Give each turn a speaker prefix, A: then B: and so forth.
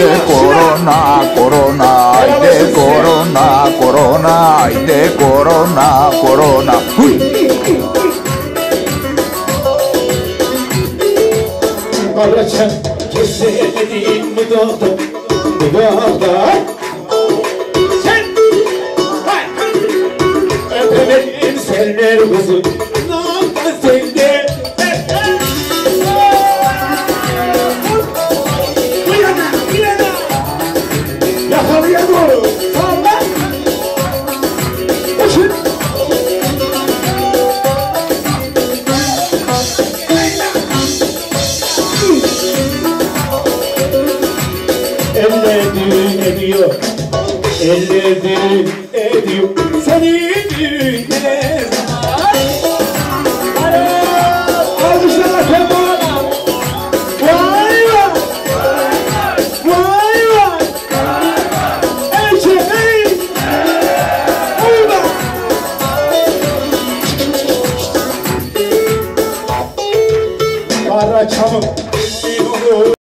A: haydi korona korona haydi korona korona haydi korona korona. Huy.
B: Karaçam keselim mi dağda bu dağda. Sen öpemeyin senler kızım namda sende. Yakalıya doğru salla. Koşun. Eller düğün ediyor, eller düğün ediyor. Seni düğüne alkışlar Kemal. Vay vay, vay vay. Erçeğin burada. Karaçam'ın